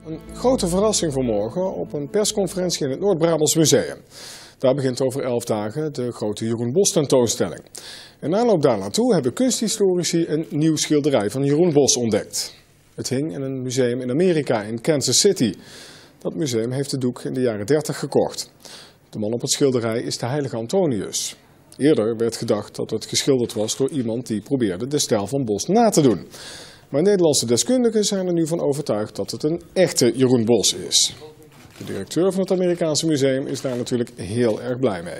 Een grote verrassing vanmorgen op een persconferentie in het Noord-Brabants Museum. Daar begint over 11 dagen de grote Jeroen Bosch tentoonstelling. In aanloop daar naartoe hebben kunsthistorici een nieuw schilderij van Jeroen Bosch ontdekt. Het hing in een museum in Amerika, in Kansas City. Dat museum heeft de doek in de jaren 30 gekocht. De man op het schilderij is de heilige Antonius. Eerder werd gedacht dat het geschilderd was door iemand die probeerde de stijl van Bosch na te doen. Maar Nederlandse deskundigen zijn er nu van overtuigd dat het een echte Jeroen Bosch is. De directeur van het Amerikaanse museum is daar natuurlijk heel erg blij mee.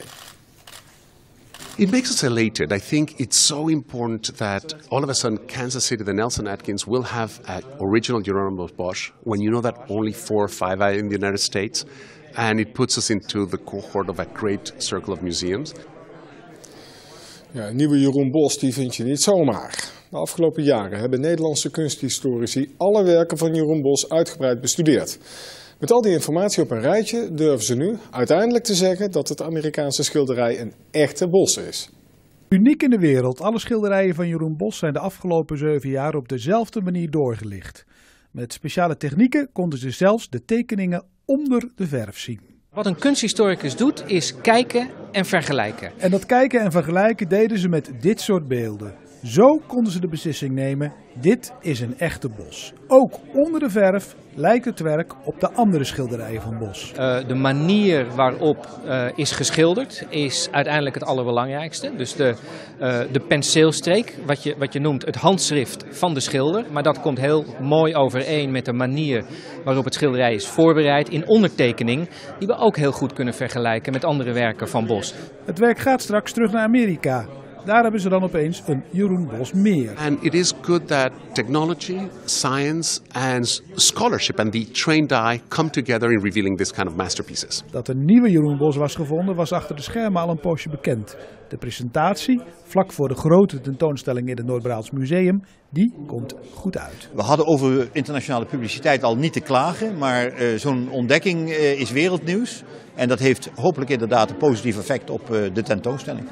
It makes us elated. I think it's so important that all of a sudden Kansas City, the Nelson Atkins, will have an original Jeroen Bosch when you know that only 4 or 5 are in the United States. And it puts us into the cohort of a great circle of museums. Ja, een nieuwe Jeroen Bosch die vind je niet zomaar. De afgelopen jaren hebben Nederlandse kunsthistorici alle werken van Jeroen Bosch uitgebreid bestudeerd. Met al die informatie op een rijtje durven ze nu uiteindelijk te zeggen dat het Amerikaanse schilderij een echte Bosch is. Uniek in de wereld, alle schilderijen van Jeroen Bosch zijn de afgelopen 7 jaar op dezelfde manier doorgelicht. Met speciale technieken konden ze zelfs de tekeningen onder de verf zien. Wat een kunsthistoricus doet is kijken en vergelijken. En dat kijken en vergelijken deden ze met dit soort beelden. Zo konden ze de beslissing nemen, dit is een echte Bosch. Ook onder de verf lijkt het werk op de andere schilderijen van Bosch. De manier waarop is geschilderd is uiteindelijk het allerbelangrijkste. Dus de penseelstreek, wat je noemt het handschrift van de schilder. Maar dat komt heel mooi overeen met de manier waarop het schilderij is voorbereid in ondertekening. Die we ook heel goed kunnen vergelijken met andere werken van Bosch. Het werk gaat straks terug naar Amerika. Daar hebben ze dan opeens een Jeroen Bosch meer. And it is good that technology, science and scholarship and the trained eye come together in revealing this kind of masterpieces. Dat een nieuwe Jeroen Bosch was gevonden was achter de schermen al een poosje bekend. De presentatie, vlak voor de grote tentoonstelling in het Noord-Brabants Museum, die komt goed uit. We hadden over internationale publiciteit al niet te klagen, maar zo'n ontdekking is wereldnieuws. En dat heeft hopelijk inderdaad een positief effect op de tentoonstelling.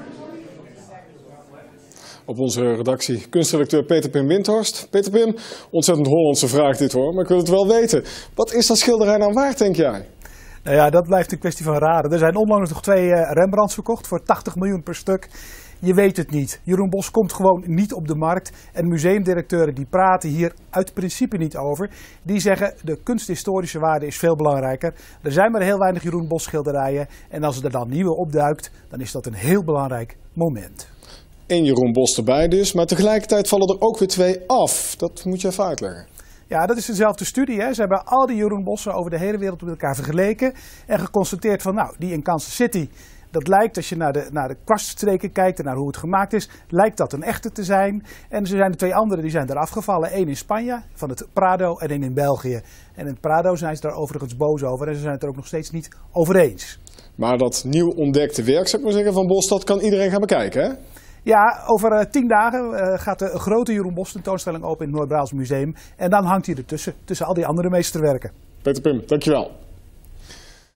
Op onze redactie kunstredacteur Peter Pim Windhorst. Peter Pim, ontzettend Hollandse vraag dit hoor, maar ik wil het wel weten. Wat is dat schilderij nou waard, denk jij? Nou ja, dat blijft een kwestie van raden. Er zijn onlangs nog 2 Rembrandts verkocht voor 80 miljoen per stuk. Je weet het niet. Jeroen Bosch komt gewoon niet op de markt. En museumdirecteuren die praten hier uit principe niet over. Die zeggen de kunsthistorische waarde is veel belangrijker. Er zijn maar heel weinig Jeroen Bosch schilderijen. En als er dan nieuwe opduikt, dan is dat een heel belangrijk moment. 1 Jeroen Bosch erbij dus, maar tegelijkertijd vallen er ook weer 2 af. Dat moet je even uitleggen. Ja, dat is dezelfde studie. Hè. Ze hebben al die Jeroen Bossen over de hele wereld met elkaar vergeleken. En geconstateerd van, nou, die in Kansas City, dat lijkt, als je naar de kwaststreken kijkt en naar hoe het gemaakt is, lijkt dat een echte te zijn. En er zijn de 2 andere, die zijn er afgevallen. 1 in Spanje, van het Prado, en 1 in België. En in het Prado zijn ze daar overigens boos over en ze zijn het er ook nog steeds niet over eens. Maar dat nieuw ontdekte werk, zou ik maar zeggen, van Bosch, dat kan iedereen gaan bekijken, hè? Ja, over 10 dagen gaat de grote Jeroen Bosch tentoonstelling open in het Noord-Brabants Museum. En dan hangt hij ertussen, tussen al die andere meesterwerken. Peter Pim, dankjewel.